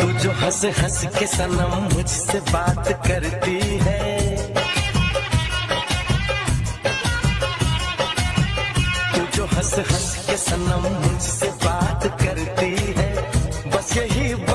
तू जो हंस हंस के सनम मुझसे बात करती है, तू जो हंस हंस के सनम मुझसे बात करती है, बस यही